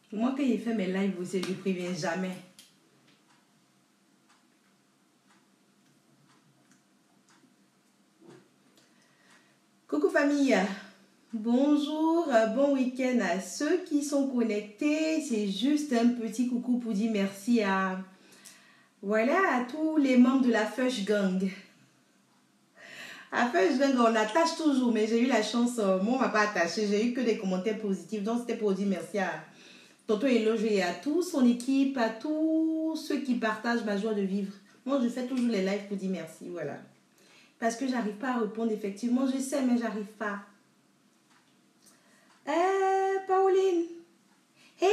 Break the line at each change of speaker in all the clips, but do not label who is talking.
Moi, quand il fait mes lives aussi, je ne préviens jamais. Coucou famille, bonjour, bon week-end à ceux qui sont connectés. C'est juste un petit coucou pour dire merci à, voilà, à tous les membres de la Fush Gang. À Fush Gang, on attache toujours, mais j'ai eu la chance, moi on m'a pas attaché, j'ai eu que des commentaires positifs. Donc c'était pour dire merci à Tonton Eloge et à toute son équipe, à tous ceux qui partagent ma joie de vivre. Moi je fais toujours les lives pour dire merci, voilà. Parce que j'arrive pas à répondre effectivement, je sais mais j'arrive pas. Pauline. Hey!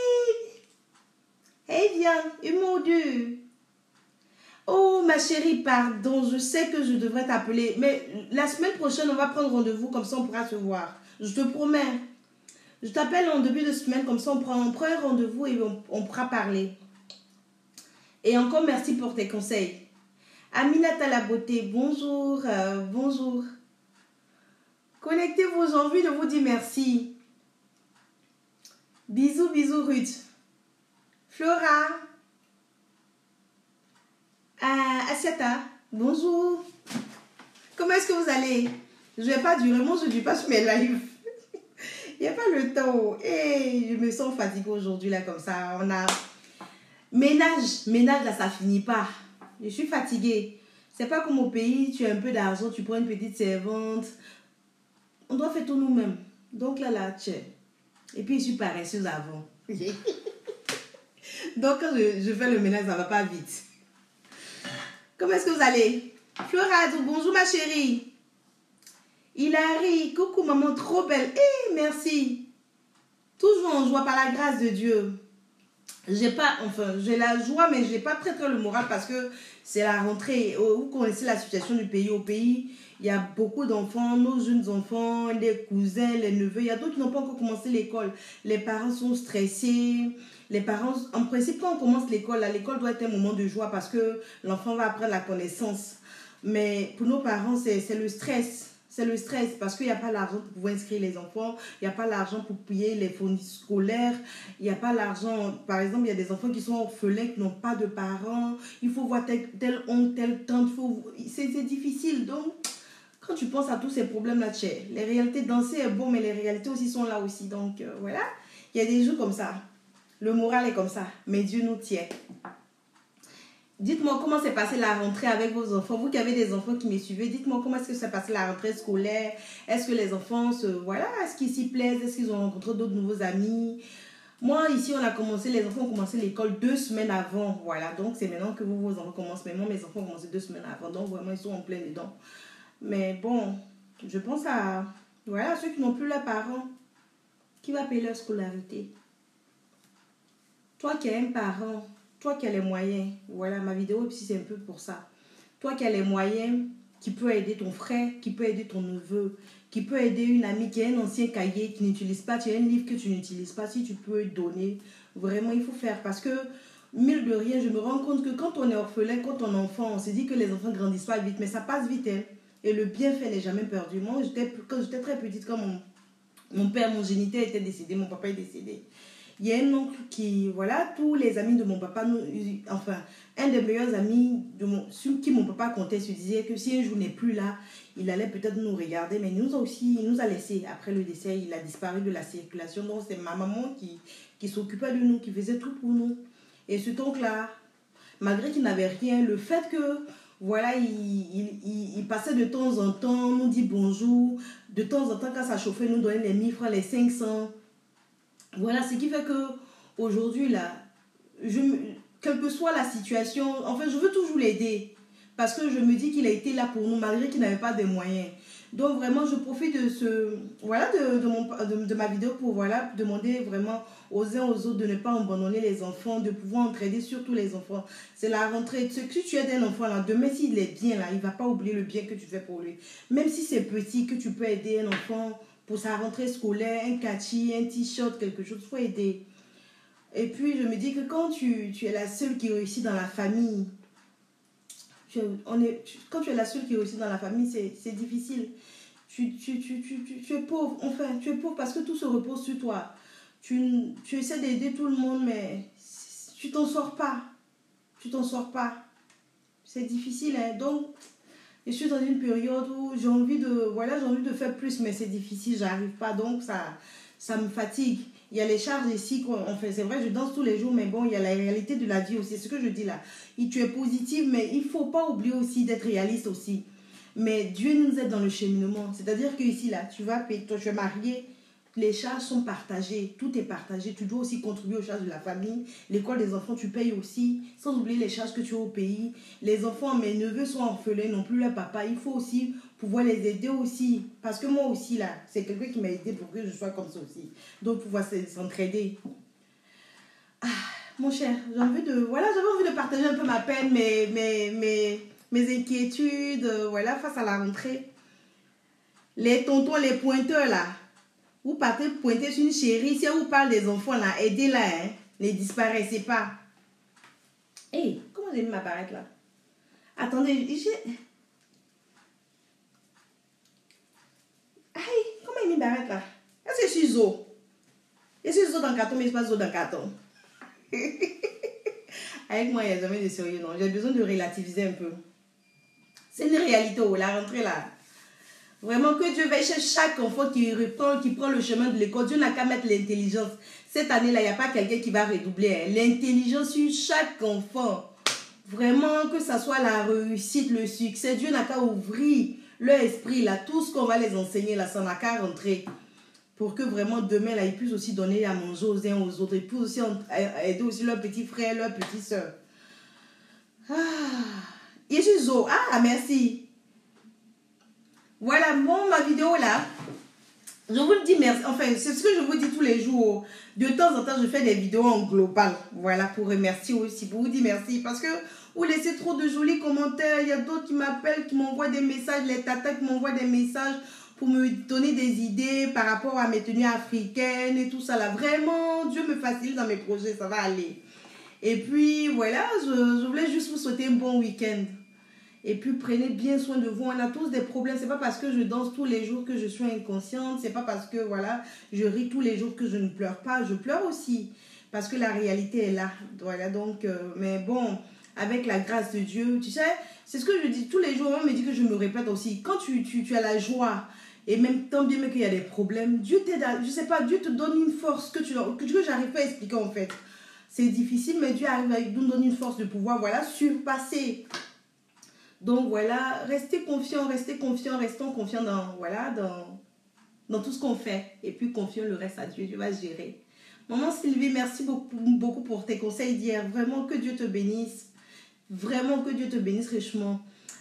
Hey, viens, une mot deux. Oh, ma chérie, pardon, je sais que je devrais t'appeler, mais la semaine prochaine, on va prendre rendez-vous, comme ça on pourra se voir. Je te promets. Je t'appelle en début de semaine, comme ça on prend un rendez-vous et on pourra parler. Et encore merci pour tes conseils. Aminata la beauté, bonjour, bonjour. Connectez-vous, j'ai envie de vous dire merci. Bisous, bisous Ruth. Flora. Asiata, bonjour. Comment est-ce que vous allez? Je ne vais pas durer, moi je ne dis pas sur mes lives. Il n'y a pas le temps. Et je me sens fatiguée aujourd'hui là comme ça. On a ménage là, ça finit pas. Je suis fatiguée. C'est pas comme au pays, tu as un peu d'argent, tu prends une petite servante. On doit faire tout nous-mêmes. Donc là, tiens. Et puis je suis paresseuse avant. Donc quand je fais le ménage, ça ne va pas vite. Comment est-ce que vous allez? Flora, bonjour ma chérie. Hilary, coucou maman, trop belle. Merci. Toujours en joie par la grâce de Dieu. J'ai la joie, mais j'ai pas très le moral parce que c'est la rentrée. Vous connaissez la situation du pays. Au pays, il y a beaucoup d'enfants, nos jeunes enfants, les cousins, les neveux. Il y a d'autres qui n'ont pas encore commencé l'école. Les parents sont stressés. Les parents, en principe, quand on commence l'école doit être un moment de joie parce que l'enfant va apprendre la connaissance. Mais pour nos parents, c'est le stress. C'est le stress parce qu'il n'y a pas l'argent pour pouvoir inscrire les enfants, il n'y a pas l'argent pour payer les fournitures scolaires, il n'y a pas l'argent. Par exemple, il y a des enfants qui sont orphelins, qui n'ont pas de parents, il faut voir tel oncle, tel tante, c'est difficile. Donc, quand tu penses à tous ces problèmes-là, les réalités, danser est bon, mais les réalités aussi sont là aussi. Donc, voilà, il y a des jours comme ça. Le moral est comme ça, mais Dieu nous tient. Dites-moi comment s'est passée la rentrée avec vos enfants. Vous qui avez des enfants qui me suivez, dites-moi comment est-ce que s'est passée la rentrée scolaire. Est-ce que les enfants est-ce qu'ils s'y plaisent? Est-ce qu'ils ont rencontré d'autres nouveaux amis? Moi, ici, les enfants ont commencé l'école 2 semaines avant. Voilà, donc c'est maintenant que vos enfants commencent. Mais moi, mes enfants ont commencé 2 semaines avant. Donc vraiment, ils sont en plein dedans. Mais bon, je pense à ceux qui n'ont plus leurs parents. Qui va payer leur scolarité? Toi qui as un parent, toi qui as les moyens, voilà, ma vidéo, puis c'est un peu pour ça. Toi qui as les moyens, qui peut aider ton frère, qui peut aider ton neveu, qui peut aider une amie qui a un ancien cahier, qui n'utilise pas, tu as un livre que tu n'utilises pas, si tu peux donner, vraiment, il faut faire. Parce que, mille de rien, je me rends compte que quand on est orphelin, quand on est enfant, on se dit que les enfants ne grandissent pas vite, mais ça passe vite, hein. Et le bienfait n'est jamais perdu. Moi, quand j'étais très petite, quand mon père, mon géniteur était décédé, mon papa est décédé. Il y a un oncle qui, voilà, tous les amis de mon papa, un des meilleurs amis sur qui mon papa comptait, se disait que si un jour n'est plus là, il allait peut-être nous regarder, mais il nous a laissé. Après le décès, il a disparu de la circulation. Donc c'est ma maman qui s'occupait de nous, qui faisait tout pour nous. Et cet oncle-là, malgré qu'il n'avait rien, le fait que, voilà, il passait de temps en temps, nous dit bonjour, de temps en temps quand ça chauffait, nous donnait les 1000 francs, les 500. Voilà, ce qui fait que aujourd'hui là, quelle que soit la situation, je veux toujours l'aider parce que je me dis qu'il a été là pour nous malgré qu'il n'avait pas de moyens. Donc vraiment, je profite de ma vidéo pour demander vraiment aux uns aux autres de ne pas abandonner les enfants, de pouvoir entraider surtout les enfants. C'est la rentrée. Si tu aides un enfant là, demain s'il est bien là, il ne va pas oublier le bien que tu fais pour lui. Même si c'est petit, que tu peux aider un enfant pour sa rentrée scolaire, un kaki, un t-shirt, quelque chose, il faut aider. Et puis, je me dis que quand tu es la seule qui réussit dans la famille, quand tu es la seule qui réussit dans la famille, c'est difficile. Tu es pauvre, tu es pauvre parce que tout se repose sur toi. tu essaies d'aider tout le monde, mais tu t'en sors pas. Tu t'en sors pas. C'est difficile, hein. Donc, je suis dans une période où j'ai envie de faire plus, mais c'est difficile, j'arrive pas. Donc, ça me fatigue. Il y a les charges ici qu'on fait. C'est vrai, je danse tous les jours, mais bon, il y a la réalité de la vie aussi. C'est ce que je dis là. Tu es positive, mais il faut pas oublier aussi d'être réaliste aussi. Mais Dieu nous aide dans le cheminement. C'est-à-dire que ici, là, toi, tu es marié. Les charges sont partagées, tout est partagé. Tu dois aussi contribuer aux charges de la famille. L'école des enfants, tu payes aussi. Sans oublier les charges que tu as au pays. Les enfants, mes neveux sont orphelins, n'ont plus leur papa. Il faut aussi pouvoir les aider aussi. Parce que moi aussi, là, c'est quelqu'un qui m'a aidé pour que je sois comme ça aussi. Donc, pouvoir s'entraider. Ah, mon cher, j'avais envie de partager un peu ma peine, mes inquiétudes, face à la rentrée. Les tontons, les pointeurs, là. Vous partez pointer sur une chérie, si elle vous parle des enfants là, aidez-la, hein. Ne disparaissez pas. Hey, comment j'ai mis ma barrette là? Attendez, comment j'ai mis ma barrette là? Est-ce que je suis zo? Je suis zo dans le carton, mais je ne suis pas zo dans le carton. Avec moi, il n'y a jamais de sérieux, non. J'ai besoin de relativiser un peu. C'est une réalité, la rentrée là. Vraiment que Dieu veille chez chaque enfant qui prend le chemin de l'école. Dieu n'a qu'à mettre l'intelligence. Cette année-là, il n'y a pas quelqu'un qui va redoubler. Hein. L'intelligence sur chaque enfant. Vraiment que ça soit la réussite, le succès. Dieu n'a qu'à ouvrir leur esprit là. Tout ce qu'on va les enseigner là, ça n'a qu'à rentrer. Pour que vraiment demain là, ils puissent aussi donner à manger aux uns aux autres. Ils puissent aussi aider aussi leurs petits frères, leurs petites soeurs. Ah, je suis zo. Ah, merci. Voilà, bon, ma vidéo là, je vous le dis merci. Enfin, c'est ce que je vous dis tous les jours. De temps en temps, je fais des vidéos en global. Voilà, pour remercier aussi, pour vous dire merci. Parce que vous laissez trop de jolis commentaires. Il y a d'autres qui m'appellent, qui m'envoient des messages. Les tatas qui m'envoient des messages pour me donner des idées par rapport à mes tenues africaines et tout ça là. Vraiment, Dieu me facilite dans mes projets, ça va aller. Et puis, voilà, je voulais juste vous souhaiter un bon week-end. Et puis, prenez bien soin de vous. On a tous des problèmes. C'est pas parce que je danse tous les jours que je suis inconsciente. C'est pas parce que, je ris tous les jours que je ne pleure pas. Je pleure aussi. Parce que la réalité est là. Voilà, donc, mais bon, avec la grâce de Dieu, tu sais, c'est ce que je dis tous les jours. On me dit que je me répète aussi. Quand tu as la joie, et même tant bien qu'il y a des problèmes, Dieu t'aide je sais pas, Dieu te donne une force que j'arrive pas à expliquer en fait. C'est difficile, mais Dieu arrive à nous donner une force de pouvoir, surpasser. Donc voilà, restez confiants, restons confiants dans tout ce qu'on fait. Et puis confions le reste à Dieu, Dieu va gérer. Maman Sylvie, merci beaucoup pour tes conseils d'hier. Vraiment que Dieu te bénisse. Vraiment que Dieu te bénisse richement.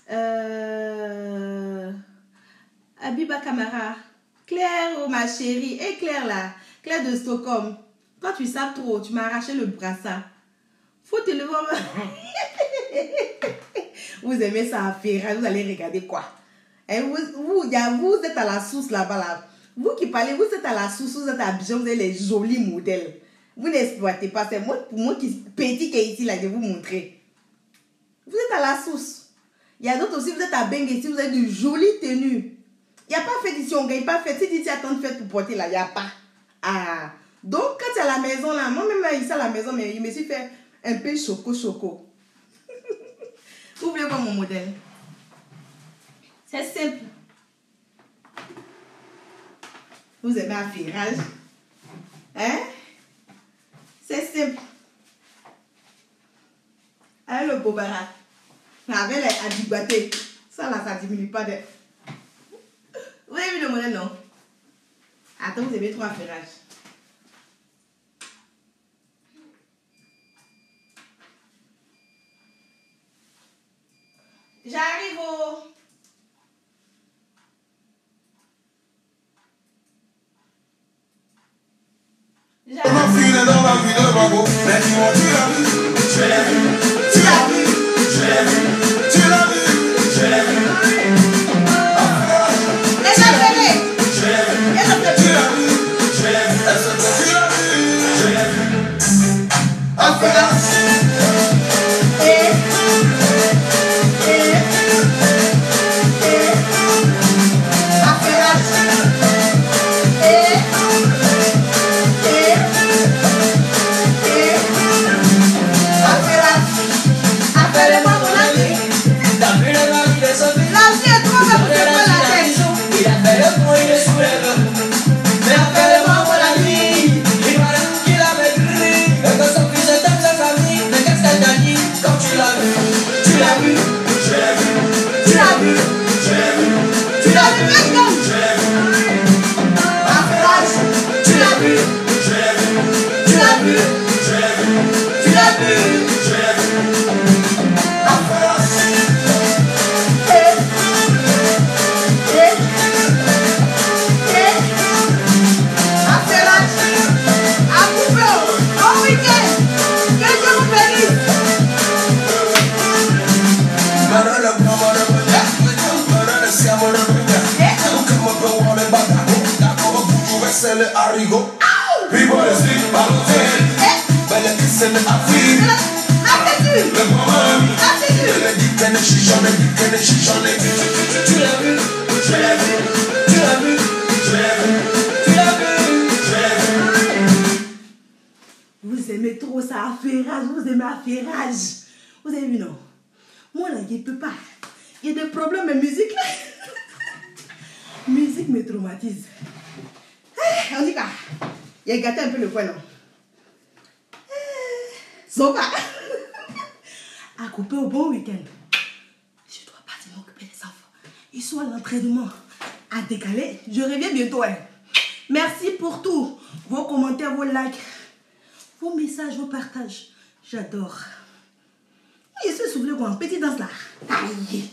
Abiba Camara, Claire, oh, ma chérie, et Claire là, Claire de Stockholm. Quand tu savais trop, tu m'as arraché le brassard. Faut te le voir. Vous aimez ça à faire, vous allez regarder quoi? Et vous êtes à la source là-bas. Là. Vous qui parlez, vous êtes à la source, vous êtes à Abidjan, vous avez les jolis modèles. Vous n'exploitez pas. C'est moi, pour moi qui petit qui est ici, là, de vous montrer. Vous êtes à la source. Il y a d'autres aussi, vous êtes à Beng ici, vous avez de jolies tenues. Il n'y a pas fait ici, on ne gagne pas fait. Si tu attends de faire pour porter là, il n'y a pas. Ah. Donc, quand tu es à la maison là, moi-même ici à la maison, mais il me suis fait un peu choco. Vous voulez voir mon modèle? C'est simple. Vous aimez un ferrage? Hein? C'est simple. Avec le bobara. Avec les adibatés. Ça là, ça ne diminue pas de... Vous avez vu le modèle, non? Attends, vous aimez trop un ferrage. J'arrive au...
le haricot. Puis pour le slip, baloté. C'est le Afrique. Le moment. Le dit qu'elle est chichonne, qu'elle est chichonne. Tu l'as vu, je l'ai vu. Tu l'as vu, je l'ai vu. Tu l'as vu, je l'ai vu.
Vous aimez trop ça, affairage. Vous aimez affairage. Vous avez vu, non? Moi, là, je ne peux pas. Il y a des problèmes de musique, là. Musique me traumatise. On dit quoi? Il a gâté un peu le poing, non? Zoba. À couper au bon week-end. Je dois partir m'occuper des enfants. Ils sont à l'entraînement. À décaler. Je reviens bientôt. Hein. Merci pour tout. Vos commentaires, vos likes, vos messages, vos partages. J'adore. Je suis soufflé quoi? Petite danse là. Aïe.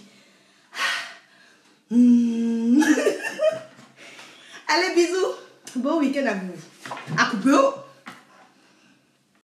Allez, bisous. Bon week-end à vous. À couper au.